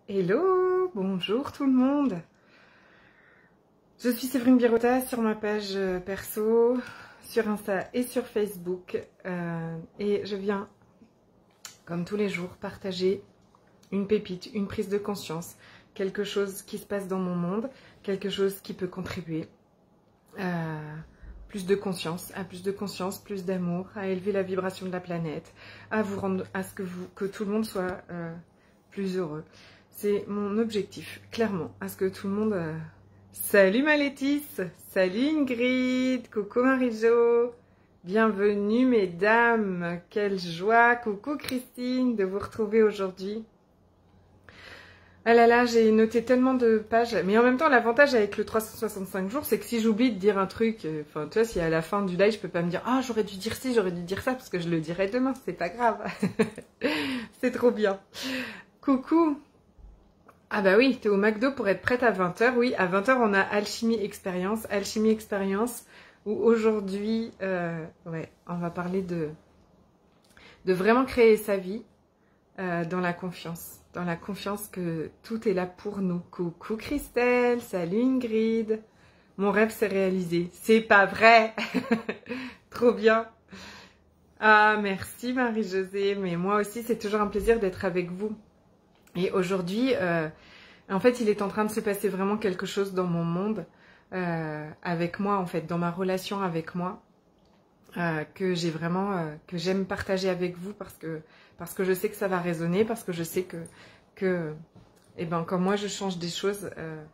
Hello, bonjour tout le monde. Je suis Séverine Birota sur ma page perso, sur Insta et sur Facebook. Et je viens, comme tous les jours, partager une pépite, une prise de conscience, quelque chose qui se passe dans mon monde, quelque chose qui peut contribuer à plus de conscience, plus d'amour, à élever la vibration de la planète, à vous rendre, à ce que tout le monde soit plus heureux. C'est mon objectif, clairement, à ce que tout le monde... Salut ma Laetice, salut Ingrid, coucou Marie-Jo, bienvenue mesdames, quelle joie, coucou Christine de vous retrouver aujourd'hui. Ah là là, j'ai noté tellement de pages, mais en même temps l'avantage avec le 365 jours, c'est que si j'oublie de dire un truc, enfin tu vois, si à la fin du live je peux pas me dire « Ah, j'aurais dû dire ci, j'aurais dû dire ça », parce que je le dirai demain, c'est pas grave, c'est trop bien. Coucou. Ah bah oui, t'es au McDo pour être prête à 20h. Oui, à 20h, on a Alchimie Expérience, où aujourd'hui, ouais, on va parler de vraiment créer sa vie dans la confiance que tout est là pour nous. Coucou Christelle, salut Ingrid. Mon rêve s'est réalisé. C'est pas vrai. Trop bien. Ah, merci Marie-Josée, mais moi aussi, c'est toujours un plaisir d'être avec vous. Et aujourd'hui, en fait, il est en train de se passer vraiment quelque chose dans mon monde, avec moi, en fait, dans ma relation avec moi, que j'ai vraiment, que j'aime partager avec vous parce que je sais que ça va résonner, parce que je sais que eh ben, quand moi je change des choses,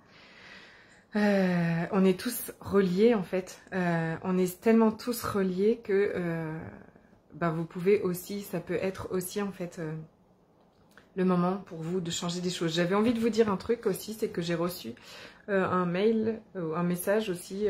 on est tous reliés, en fait. On est tellement tous reliés que ben, vous pouvez aussi, ça peut être aussi, en fait... le moment pour vous de changer des choses. J'avais envie de vous dire un truc aussi, c'est que j'ai reçu un mail, un message aussi,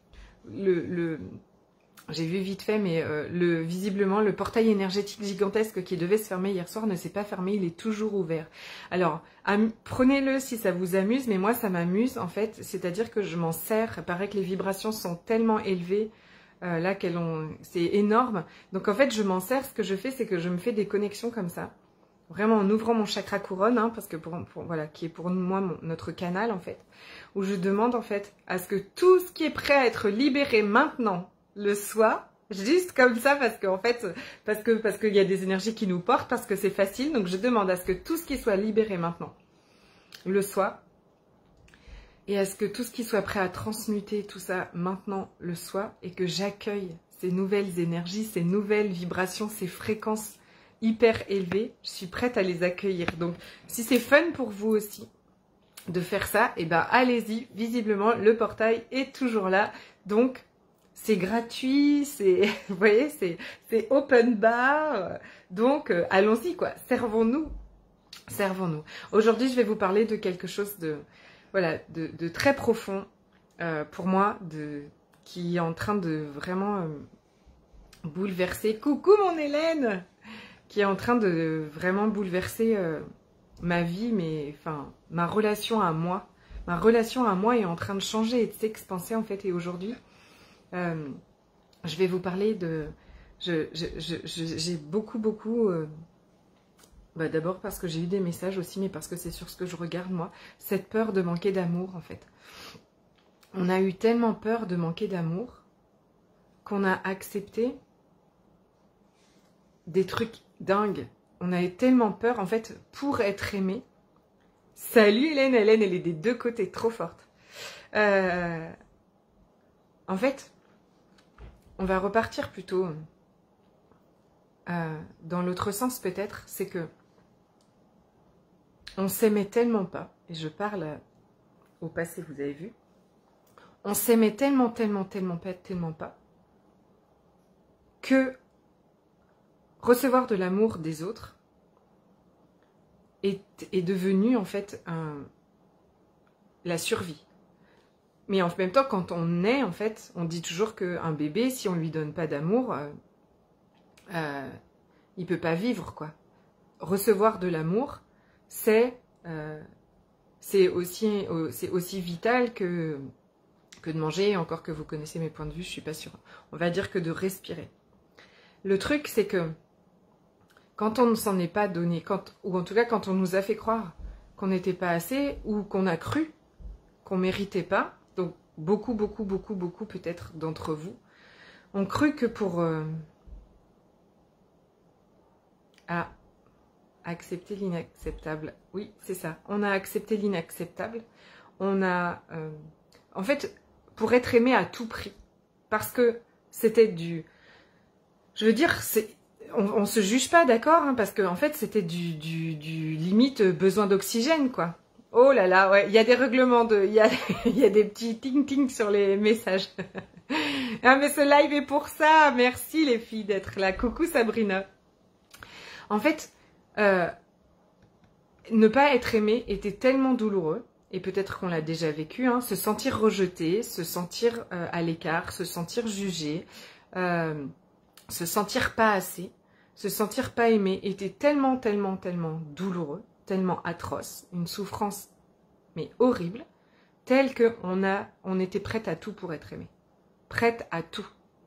j'ai vu vite fait, mais visiblement le portail énergétique gigantesque qui devait se fermer hier soir ne s'est pas fermé, il est toujours ouvert. Alors, prenez-le si ça vous amuse, mais moi ça m'amuse en fait, c'est-à-dire que je m'en sers, il paraît que les vibrations sont tellement élevées, là c'est énorme, donc en fait je m'en sers, ce que je fais c'est que je me fais des connexions comme ça, vraiment en ouvrant mon chakra couronne, hein, parce que voilà, qui est pour moi notre canal en fait, où je demande en fait à ce que tout ce qui est prêt à être libéré maintenant le soit, juste comme ça, parce qu'en fait, parce qu'il y a des énergies qui nous portent, parce que c'est facile, donc je demande à ce que tout ce qui soit libéré maintenant le soit, et à ce que tout ce qui soit prêt à transmuter tout ça maintenant le soit, et que j'accueille ces nouvelles énergies, ces nouvelles vibrations, ces fréquences hyper élevées, je suis prête à les accueillir. Donc, si c'est fun pour vous aussi de faire ça, et ben allez-y. Visiblement, le portail est toujours là. Donc, c'est gratuit, c'est, vous voyez, c'est open bar. Donc, allons-y, quoi. Servons-nous. Servons-nous. Aujourd'hui, je vais vous parler de quelque chose de, voilà, de très profond pour moi, qui est en train de vraiment bouleverser. Coucou, mon Hélène! Qui est en train de vraiment bouleverser ma vie, mais enfin, ma relation à moi. Ma relation à moi est en train de changer et de s'expanser en fait. Et aujourd'hui, je vais vous parler de... J'ai beaucoup... bah d'abord parce que j'ai eu des messages aussi, mais parce que c'est sur ce que je regarde moi. Cette peur de manquer d'amour en fait. On a eu tellement peur de manquer d'amour qu'on a accepté des trucs dingues. On a eu tellement peur, en fait, pour être aimé. Salut Hélène, elle est des deux côtés, trop forte. En fait, on va repartir plutôt dans l'autre sens peut-être, c'est que on s'aimait tellement pas, et je parle au passé, vous avez vu, on s'aimait tellement pas, que recevoir de l'amour des autres est devenu en fait la survie. Mais en même temps, quand on est, en fait, on dit toujours qu'un bébé, si on lui donne pas d'amour, il peut pas vivre, quoi. Recevoir de l'amour, c'est aussi vital que de manger, encore que vous connaissez mes points de vue, je suis pas sûre. On va dire que de respirer. Le truc, c'est que quand on ne s'en est pas donné, ou en tout cas quand on nous a fait croire qu'on n'était pas assez ou qu'on a cru qu'on méritait pas. Donc beaucoup peut-être d'entre vous ont cru que pour accepter l'inacceptable. Oui, c'est ça. On a accepté l'inacceptable. On a... en fait, pour être aimé à tout prix. Parce que c'était du... Je veux dire, on se juge pas, d'accord, hein, parce que en fait, c'était du limite besoin d'oxygène, quoi. Oh là là, ouais, il y a des règlements de... Il y a des petits ting-ting sur les messages. Ah, mais ce live est pour ça. Merci les filles d'être là. Coucou Sabrina. En fait, ne pas être aimé était tellement douloureux, et peut-être qu'on l'a déjà vécu, hein, se sentir rejeté, se sentir à l'écart, se sentir jugé, se sentir pas assez, se sentir pas aimé, était tellement douloureux, tellement atroce, une souffrance mais horrible, telle qu'on était prête à tout pour être aimé. Prête à tout.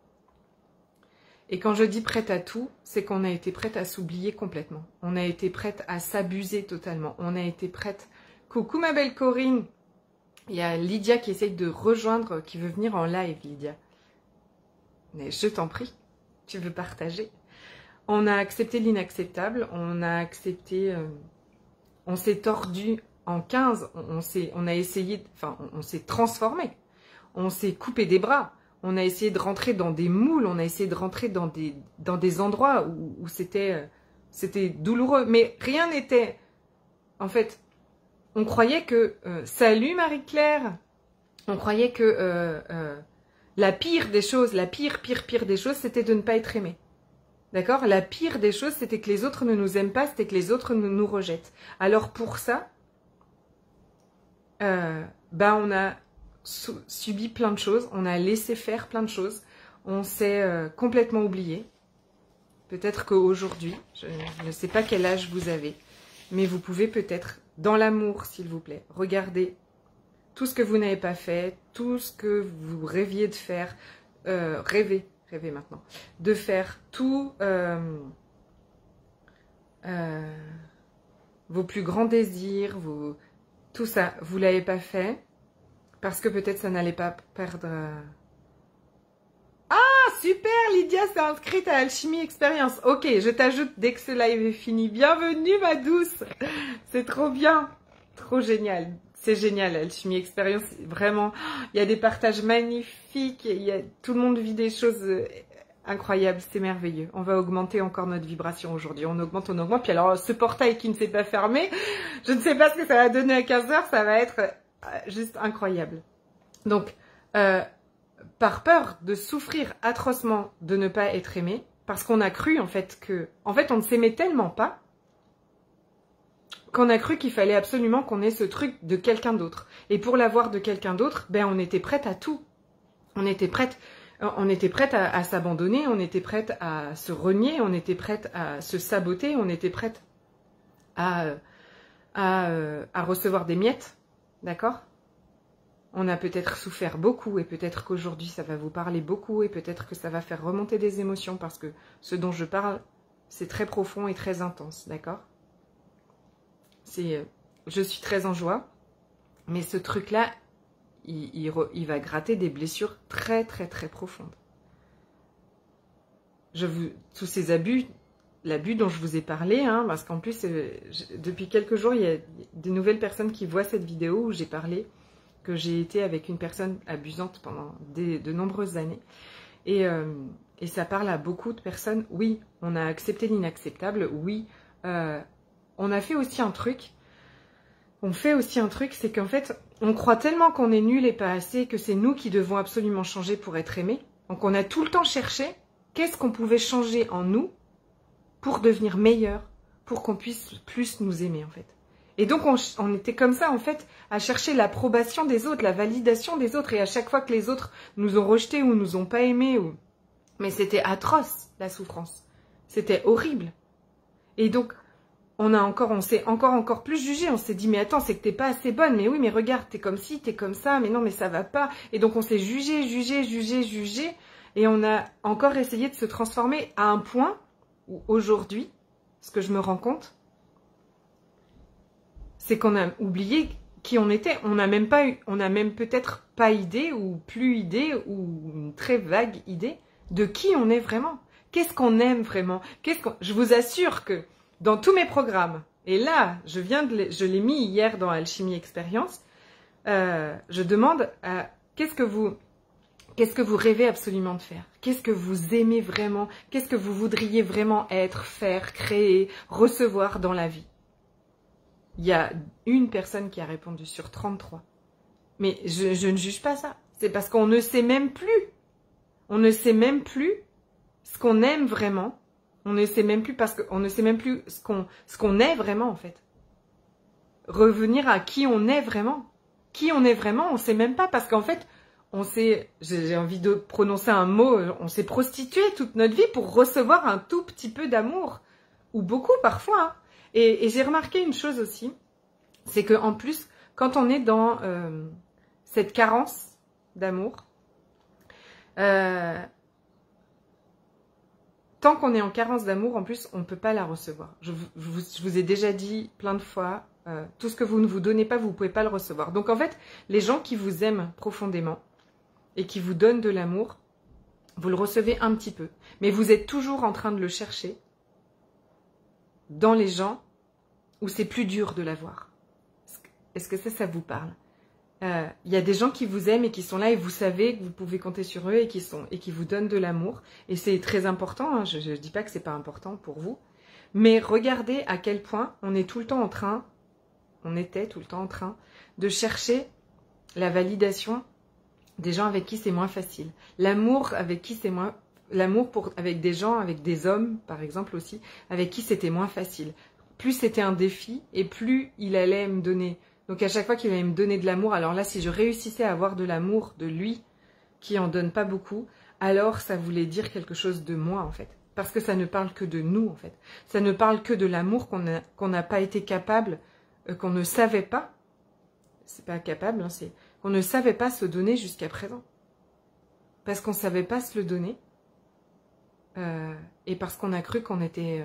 Et quand je dis prête à tout, c'est qu'on a été prête à s'oublier complètement. On a été prête à s'abuser totalement. On a été prête... Coucou ma belle Corinne. Il y a Lydia qui essaye de rejoindre, qui veut venir en live, Lydia. Mais je t'en prie, tu veux partager. On a accepté l'inacceptable, on a accepté... on s'est tordu en 15, on a essayé... Enfin, on s'est transformé. On s'est coupé des bras. On a essayé de rentrer dans des moules, on a essayé de rentrer dans des endroits où c'était douloureux. Mais rien n'était... En fait, on croyait que... salut Marie-Claire. On croyait que la pire des choses, la pire des choses, c'était de ne pas être aimé. D'accord? La pire des choses, c'était que les autres ne nous aiment pas, c'était que les autres nous rejettent. Alors pour ça, on a... subi plein de choses, on a laissé faire plein de choses, on s'est complètement oublié. Peut-être qu'aujourd'hui, je ne sais pas quel âge vous avez, mais vous pouvez peut-être, dans l'amour s'il vous plaît, regarder tout ce que vous n'avez pas fait, tout ce que vous rêviez de faire, rêvez maintenant, de faire tout vos plus grands désirs, tout ça, vous ne l'avez pas fait. Parce que peut-être ça n'allait pas perdre... Ah, super, Lydia s'est inscrite à Alchimie Expérience. Ok, je t'ajoute dès que ce live est fini. Bienvenue, ma douce. C'est trop bien. Trop génial. C'est génial, Alchimie Expérience. Vraiment, il y a des partages magnifiques. Tout le monde vit des choses incroyables. C'est merveilleux. On va augmenter encore notre vibration aujourd'hui. On augmente. Puis alors, ce portail qui ne s'est pas fermé, je ne sais pas ce que ça va donner à 15 h. Ça va être... juste incroyable. Donc, par peur de souffrir atrocement de ne pas être aimé, parce qu'on a cru en fait on ne s'aimait tellement pas, qu'on a cru qu'il fallait absolument qu'on ait ce truc de quelqu'un d'autre. Et pour l'avoir de quelqu'un d'autre, on était prête à tout. On était prête à s'abandonner, on était prête à se renier, on était prête à se saboter, on était prête à recevoir des miettes. D'accord? On a peut-être souffert beaucoup et peut-être qu'aujourd'hui ça va vous parler beaucoup et peut-être que ça va faire remonter des émotions parce que ce dont je parle, c'est très profond et très intense, d'accord? Je suis très en joie, mais ce truc-là, il va gratter des blessures très profondes. Tous ces abus... L'abus dont je vous ai parlé, hein, parce qu'en plus, depuis quelques jours, il y a des nouvelles personnes qui voient cette vidéo où j'ai parlé que j'ai été avec une personne abusante pendant de nombreuses années. Et ça parle à beaucoup de personnes. Oui, on a accepté l'inacceptable. Oui, on a fait aussi un truc. On fait aussi un truc, c'est qu'en fait, on croit tellement qu'on est nul et pas assez, que c'est nous qui devons absolument changer pour être aimés. Donc on a tout le temps cherché qu'est-ce qu'on pouvait changer en nous pour devenir meilleur, pour qu'on puisse plus nous aimer en fait. Et donc on était comme ça en fait, à chercher l'approbation des autres, la validation des autres, et à chaque fois que les autres nous ont rejetés ou nous ont pas aimés, mais c'était atroce la souffrance, c'était horrible. Et donc on s'est encore plus jugé, on s'est dit mais attends, c'est que t'es pas assez bonne, mais oui mais regarde, t'es comme ci, t'es comme ça, mais non mais ça va pas. Et donc on s'est jugé, et on a encore essayé de se transformer à un point où aujourd'hui, ce que je me rends compte, c'est qu'on a oublié qui on était. On n'a même peut-être pas idée ou plus idée ou une très vague idée de qui on est vraiment. Qu'est-ce qu'on aime vraiment? Je vous assure que dans tous mes programmes, et là, je l'ai mis hier dans Alchimie Expérience, je demande qu'est-ce que vous rêvez absolument de faire? Qu'est-ce que vous aimez vraiment? Qu'est-ce que vous voudriez vraiment être, faire, créer, recevoir dans la vie? Il y a une personne qui a répondu sur 33. Mais je ne juge pas ça. C'est parce qu'on ne sait même plus. On ne sait même plus ce qu'on aime vraiment. On ne sait même plus parce qu'on ne sait même plus ce qu'on est vraiment en fait. Revenir à qui on est vraiment. Qui on est vraiment, on ne sait même pas parce qu'en fait, j'ai envie de prononcer un mot, on s'est prostitué toute notre vie pour recevoir un tout petit peu d'amour. Ou beaucoup parfois. Hein. Et j'ai remarqué une chose aussi, c'est qu'en plus, quand on est dans cette carence d'amour, tant qu'on est en carence d'amour, en plus, on ne peut pas la recevoir. Je vous ai déjà dit plein de fois, tout ce que vous ne vous donnez pas, vous ne pouvez pas le recevoir. Donc en fait, les gens qui vous aiment profondément et qui vous donnent de l'amour, vous le recevez un petit peu. Mais vous êtes toujours en train de le chercher dans les gens où c'est plus dur de l'avoir. Est-ce que ça vous parle? Il y a des gens qui vous aiment et qui sont là et vous savez que vous pouvez compter sur eux et qui vous donnent de l'amour. Et c'est très important, hein, je ne dis pas que c'est pas important pour vous. Mais regardez à quel point on était tout le temps en train de chercher la validation des gens avec qui c'est moins facile. L'amour avec qui c'est moins... avec des gens, avec des hommes, par exemple aussi, avec qui c'était moins facile. Plus c'était un défi et plus il allait me donner. Donc à chaque fois qu'il allait me donner de l'amour, alors là, si je réussissais à avoir de l'amour de lui, qui en donne pas beaucoup, alors ça voulait dire quelque chose de moi, en fait. Parce que ça ne parle que de nous, en fait. Ça ne parle que de l'amour qu'on n'a pas été capable, qu'on ne savait pas. C'est pas capable, hein, c'est qu'on ne savait pas se donner jusqu'à présent. Parce qu'on ne savait pas se le donner. Et parce qu'on a cru qu'on était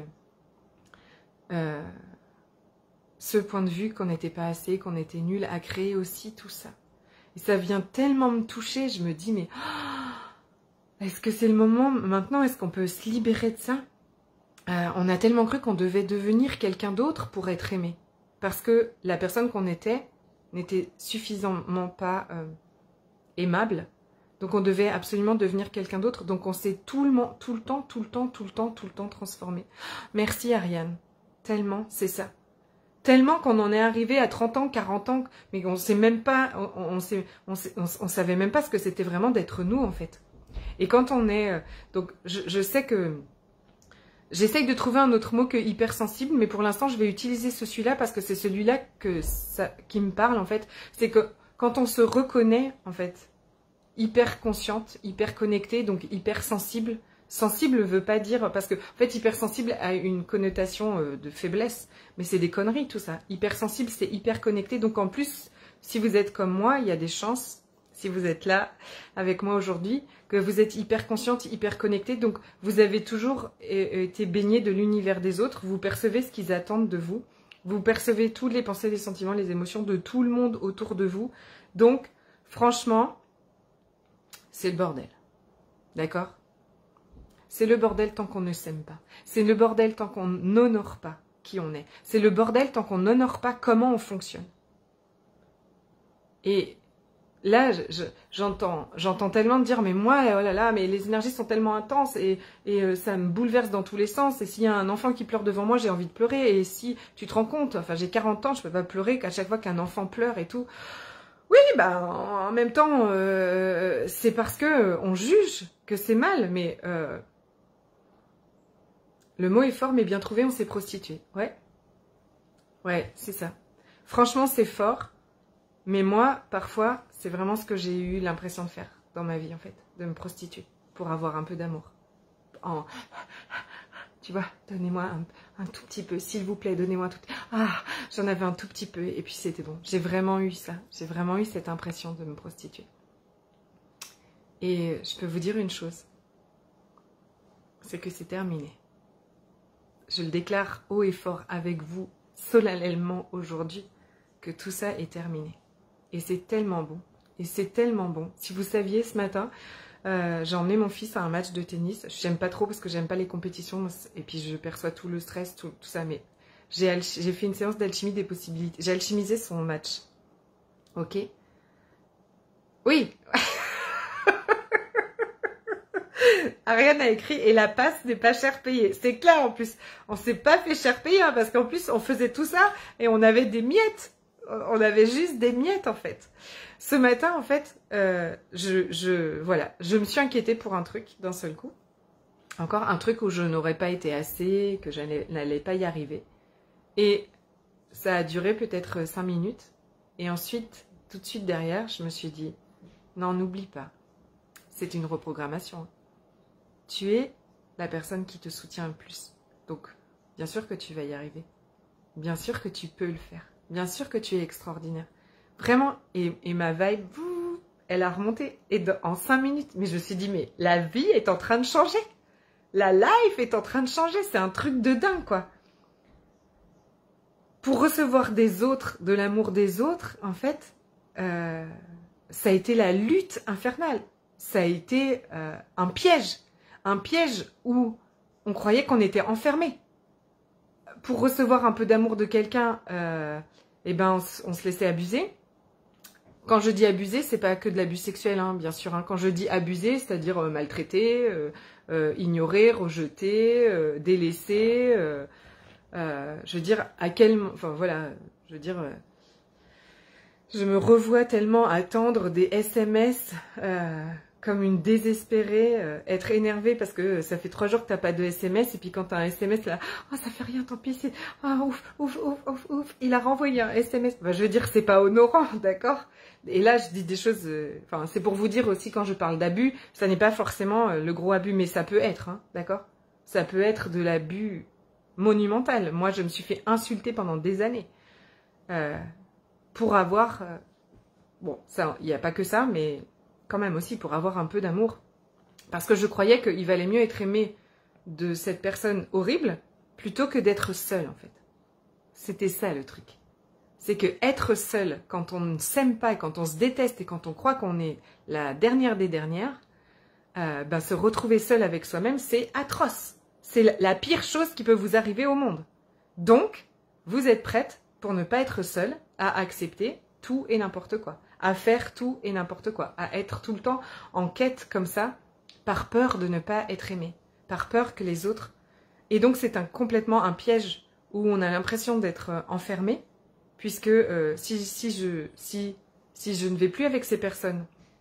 ce point de vue, qu'on n'était pas assez, qu'on était nul à créer aussi tout ça. Et ça vient tellement me toucher, je me dis mais est-ce que c'est le moment maintenant, est-ce qu'on peut se libérer de ça? On a tellement cru qu'on devait devenir quelqu'un d'autre pour être aimé. Parce que la personne qu'on était n'était suffisamment pas aimable. Donc on devait absolument devenir quelqu'un d'autre. Donc on s'est tout le temps transformé. Merci Ariane. Tellement, c'est ça. Tellement qu'on en est arrivé à 30 ans, 40 ans, mais on sait même pas, on savait même pas ce que c'était vraiment d'être nous en fait. Et quand on est, donc je sais que j'essaye de trouver un autre mot que hypersensible, mais pour l'instant je vais utiliser celui-là parce que c'est celui-là qui me parle en fait. C'est que quand on se reconnaît en fait, hyper consciente, hyper connectée, donc hyper sensible. Sensible veut pas dire, parce que en fait hypersensible a une connotation de faiblesse, mais c'est des conneries tout ça. Hypersensible c'est hyper connecté, donc en plus si vous êtes comme moi, il y a des chances, si vous êtes là avec moi aujourd'hui, que vous êtes hyper consciente, hyper connectée, donc vous avez toujours été baigné de l'univers des autres, vous percevez ce qu'ils attendent de vous, vous percevez toutes les pensées, les sentiments, les émotions de tout le monde autour de vous, donc franchement, c'est le bordel, d'accord ? C'est le bordel tant qu'on ne s'aime pas. C'est le bordel tant qu'on n'honore pas qui on est. C'est le bordel tant qu'on n'honore pas comment on fonctionne. Et là, j'entends tellement dire, mais moi, oh là là, mais les énergies sont tellement intenses et ça me bouleverse dans tous les sens. Et s'il y a un enfant qui pleure devant moi, j'ai envie de pleurer. Et si tu te rends compte, enfin j'ai 40 ans, je peux pas pleurer qu'à chaque fois qu'un enfant pleure et tout. Oui, bah en même temps, c'est parce que on juge que c'est mal, mais... le mot est fort, mais bien trouvé, on s'est prostitué. Ouais. Ouais, c'est ça. Franchement, c'est fort. Mais moi, parfois, c'est vraiment ce que j'ai eu l'impression de faire dans ma vie, en fait. De me prostituer pour avoir un peu d'amour. Tu vois, donnez-moi un tout petit peu. S'il vous plaît, donnez-moi un tout petit peu. Ah, j'en avais un tout petit peu. Et puis, c'était bon. J'ai vraiment eu ça. J'ai vraiment eu cette impression de me prostituer. Et je peux vous dire une chose. C'est que c'est terminé. Je le déclare haut et fort avec vous, solennellement aujourd'hui. que tout ça est terminé. Et c'est tellement bon. Et c'est tellement bon. Si vous saviez, ce matin, j'ai emmené mon fils à un match de tennis. J'aime pas trop parce que j'aime pas les compétitions. Et puis je perçois tout le stress, tout ça. Mais j'ai fait une séance d'alchimie des possibilités. J'ai alchimisé son match. Ok? Oui. Ariane a écrit « Et la passe n'est pas cher payée ». C'est clair en plus. On s'est pas fait cher payer hein, parce qu'en plus on faisait tout ça et on avait des miettes. On avait juste des miettes en fait. Ce matin en fait, voilà, je me suis inquiétée pour un truc d'un seul coup. Encore un truc où je n'aurais pas été assez, que je n'allais pas y arriver. Et ça a duré peut-être 5 minutes. Et ensuite, tout de suite derrière, je me suis dit « Non, n'oublie pas, c'est une reprogrammation. Tu es la personne qui te soutient le plus. Donc, bien sûr que tu vas y arriver. Bien sûr que tu peux le faire. Bien sûr que tu es extraordinaire. » Vraiment, et ma vibe, elle a remonté. Et en 5 minutes, mais je me suis dit « Mais la vie est en train de changer. La life est en train de changer. C'est un truc de dingue, quoi. » Pour recevoir des autres, de l'amour des autres, en fait, ça a été la lutte infernale. Ça a été un piège. Un piège où on croyait qu'on était enfermé. Pour recevoir un peu d'amour de quelqu'un, eh ben on se laissait abuser. Quand je dis abuser, c'est pas que de l'abus sexuel, hein, bien sûr. Hein. Quand je dis abuser, c'est-à-dire maltraiter, ignorer, rejeter, délaisser. Je veux dire, enfin voilà, je veux dire, je me revois tellement attendre des SMS comme une désespérée, être énervée parce que ça fait 3 jours que t'as pas de SMS et puis quand t'as un SMS là, oh ça fait rien, tant pis, c'est ouf, il a renvoyé un SMS. Bah, je veux dire, c'est pas honorant, d'accord? Et là, je dis des choses, enfin c'est pour vous dire aussi quand je parle d'abus, ça n'est pas forcément le gros abus, mais ça peut être, hein, d'accord? Ça peut être de l'abus monumental. Moi, je me suis fait insulter pendant des années pour avoir, bon, ça, il n'y a pas que ça, mais quand même aussi pour avoir un peu d'amour. Parce que je croyais qu'il valait mieux être aimé de cette personne horrible plutôt que d'être seul, en fait. C'était ça le truc. C'est que être seul, quand on ne s'aime pas, et quand on se déteste et quand on croit qu'on est la dernière des dernières, ben, se retrouver seul avec soi-même, c'est atroce. C'est la pire chose qui peut vous arriver au monde. Donc, vous êtes prête pour ne pas être seule à accepter tout et n'importe quoi, à faire tout et n'importe quoi, à être tout le temps en quête comme ça, par peur de ne pas être aimé, par peur que les autres... Et donc, c'est complètement un piège où on a l'impression d'être enfermé, puisque si je ne vais plus avec ces personnes...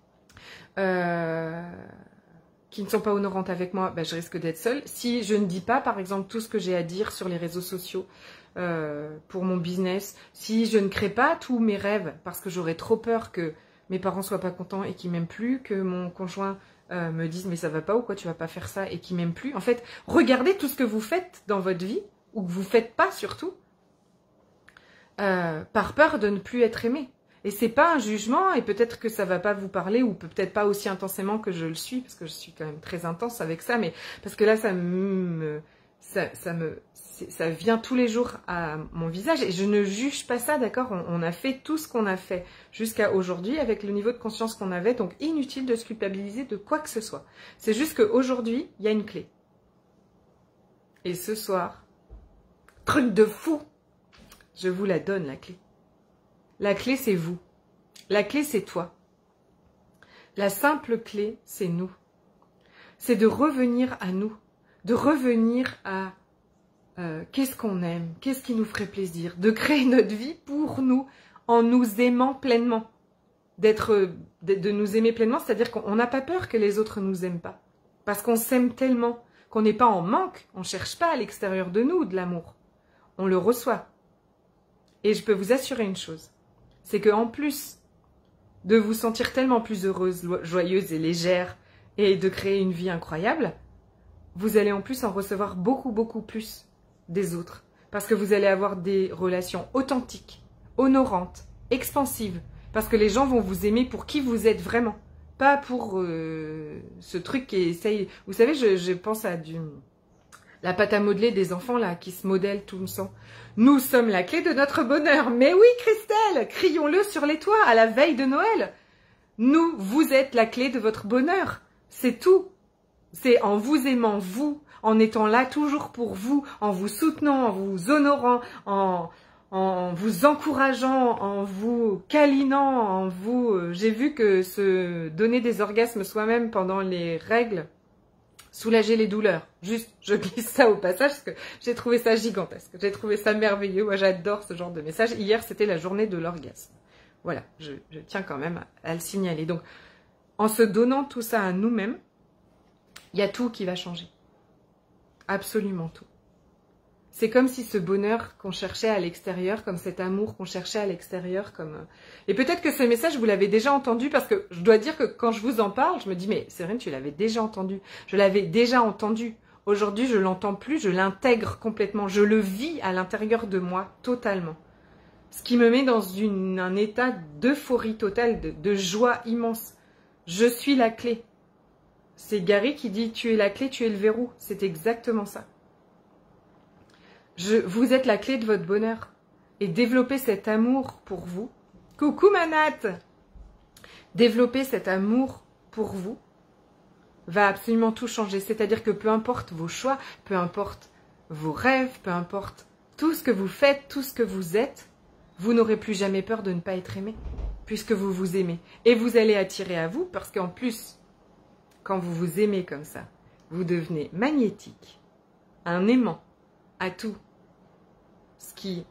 qui ne sont pas honorantes avec moi, ben, je risque d'être seule. Si je ne dis pas, par exemple, tout ce que j'ai à dire sur les réseaux sociaux pour mon business, si je ne crée pas tous mes rêves parce que j'aurais trop peur que mes parents soient pas contents et qu'ils m'aiment plus, que mon conjoint me dise mais ça va pas ou quoi, tu vas pas faire ça et qu'il m'aime plus. En fait, regardez tout ce que vous faites dans votre vie ou que vous faites pas surtout par peur de ne plus être aimé. Et c'est pas un jugement, et peut-être que ça va pas vous parler, ou peut-être pas aussi intensément que je le suis, parce que je suis quand même très intense avec ça, mais parce que là, ça vient tous les jours à mon visage, et je ne juge pas ça, d'accord? On a fait tout ce qu'on a fait jusqu'à aujourd'hui avec le niveau de conscience qu'on avait, donc inutile de se culpabiliser de quoi que ce soit. C'est juste qu'aujourd'hui, il y a une clé. Et ce soir, truc de fou, je vous la donne, la clé. La clé, c'est vous. La clé, c'est toi. La simple clé, c'est nous. C'est de revenir à nous. De revenir à qu'est-ce qu'on aime, qu'est-ce qui nous ferait plaisir. De créer notre vie pour nous, en nous aimant pleinement. De nous aimer pleinement, c'est-à-dire qu'on n'a pas peur que les autres nous aiment pas. Parce qu'on s'aime tellement qu'on n'est pas en manque. On ne cherche pas à l'extérieur de nous de l'amour. On le reçoit. Et je peux vous assurer une chose. C'est qu'en plus de vous sentir tellement plus heureuse, joyeuse et légère et de créer une vie incroyable, vous allez en plus en recevoir beaucoup, beaucoup plus des autres. Parce que vous allez avoir des relations authentiques, honorantes, expansives. Parce que les gens vont vous aimer pour qui vous êtes vraiment. Pas pour ce truc qui essaye... Vous savez, je pense à La pâte à modeler des enfants là, qui se modèlent tout le temps. Nous sommes la clé de notre bonheur. Mais oui, Christelle, crions-le sur les toits à la veille de Noël. Nous, vous êtes la clé de votre bonheur. C'est tout. C'est en vous aimant, vous, en étant là toujours pour vous, en vous soutenant, en vous honorant, en vous encourageant, en vous câlinant, en vous... J'ai vu que se donner des orgasmes soi-même pendant les règles, soulager les douleurs. Juste, je glisse ça au passage parce que j'ai trouvé ça gigantesque. J'ai trouvé ça merveilleux. Moi, j'adore ce genre de message. Hier, c'était la journée de l'orgasme. Voilà, je tiens quand même à le signaler. Donc, en se donnant tout ça à nous-mêmes, il y a tout qui va changer. Absolument tout. C'est comme si ce bonheur qu'on cherchait à l'extérieur, comme cet amour qu'on cherchait à l'extérieur, comme... Et peut-être que ce message, vous l'avez déjà entendu, parce que je dois dire que quand je vous en parle, je me dis, mais Séverine, tu l'avais déjà entendu. Je l'avais déjà entendu. Aujourd'hui, je l'entends plus, je l'intègre complètement. Je le vis à l'intérieur de moi, totalement. Ce qui me met dans un état d'euphorie totale, de joie immense. Je suis la clé. C'est Gary qui dit, tu es la clé, tu es le verrou. C'est exactement ça. Vous êtes la clé de votre bonheur. Et développer cet amour pour vous. Coucou Manat! Développer cet amour pour vous va absolument tout changer. C'est-à-dire que peu importe vos choix, peu importe vos rêves, peu importe tout ce que vous faites, tout ce que vous êtes, vous n'aurez plus jamais peur de ne pas être aimé. Puisque vous vous aimez. Et vous allez attirer à vous parce qu'en plus, quand vous vous aimez comme ça, vous devenez magnétique, un aimant à tout ce qui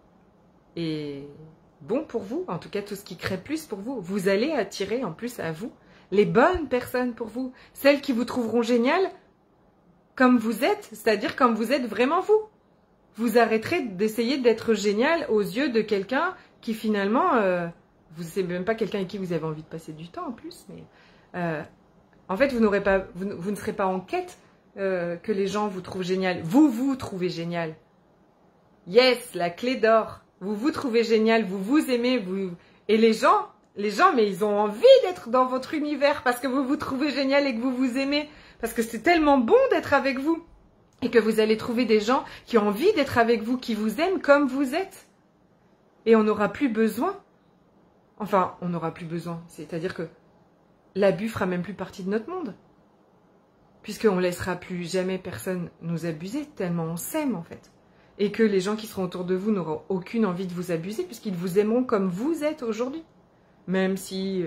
est bon pour vous, en tout cas tout ce qui crée plus pour vous. Vous allez attirer en plus à vous les bonnes personnes pour vous, celles qui vous trouveront génial comme vous êtes, c'est-à-dire comme vous êtes vraiment vous. Vous arrêterez d'essayer d'être génial aux yeux de quelqu'un qui finalement, vous savez même pas quelqu'un avec qui vous avez envie de passer du temps en plus, mais en fait vous ne serez pas en quête que les gens vous trouvent génial. Vous vous trouvez génial. Yes, la clé d'or. Vous vous trouvez génial, vous vous aimez, et les gens, mais ils ont envie d'être dans votre univers parce que vous vous trouvez génial et que vous vous aimez. Parce que c'est tellement bon d'être avec vous. Et que vous allez trouver des gens qui ont envie d'être avec vous, qui vous aiment comme vous êtes. Et on n'aura plus besoin. Enfin, on n'aura plus besoin. C'est-à-dire que l'abus fera même plus partie de notre monde. Puisqu'on ne laissera plus jamais personne nous abuser, tellement on s'aime en fait. Et que les gens qui seront autour de vous n'auront aucune envie de vous abuser, puisqu'ils vous aimeront comme vous êtes aujourd'hui. Même si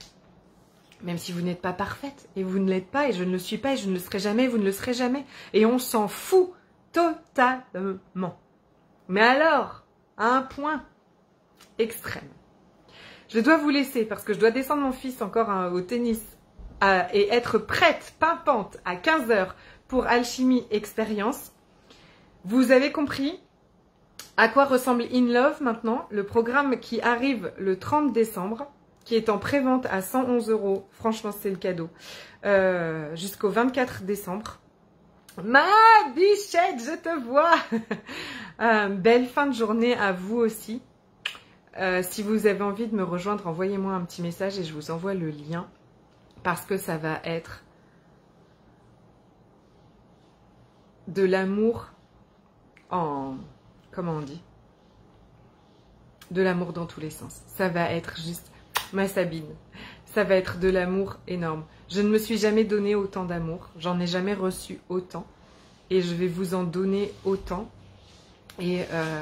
vous n'êtes pas parfaite, et vous ne l'êtes pas, et je ne le suis pas, et je ne le serai jamais, vous ne le serez jamais. Et on s'en fout totalement. Mais alors, à un point extrême. Je dois vous laisser, parce que je dois descendre mon fils encore au tennis, et être prête, pimpante, à 15 h pour Alchimie Expérience. Vous avez compris à quoi ressemble In Love maintenant, le programme qui arrive le 30 décembre, qui est en prévente à 111 €. Franchement, c'est le cadeau. Jusqu'au 24 décembre. Ma bichette, je te vois. Belle fin de journée à vous aussi. Si vous avez envie de me rejoindre, envoyez-moi un petit message et je vous envoie le lien. Parce que ça va être de l'amour comment on dit, de l'amour dans tous les sens. Ça va être juste ma Sabine. Ça va être de l'amour énorme. Je ne me suis jamais donné autant d'amour. J'en ai jamais reçu autant. Et je vais vous en donner autant. Et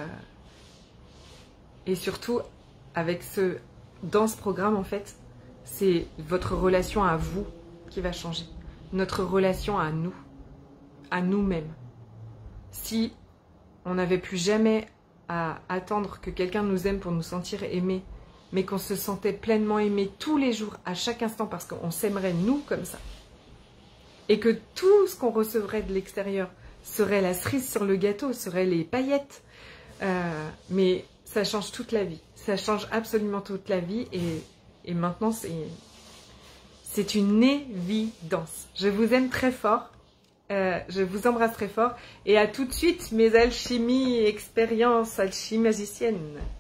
surtout, dans ce programme, en fait, c'est votre relation à vous qui va changer. Notre relation à nous, à nous-mêmes. Si on n'avait plus jamais à attendre que quelqu'un nous aime pour nous sentir aimés, mais qu'on se sentait pleinement aimé tous les jours, à chaque instant, parce qu'on s'aimerait nous comme ça, et que tout ce qu'on recevrait de l'extérieur serait la cerise sur le gâteau, serait les paillettes, mais ça change toute la vie, ça change absolument toute la vie, et maintenant c'est une évidence. Je vous aime très fort. Je vous embrasse très fort et à tout de suite mes alchimies expériences alchimagiciennes.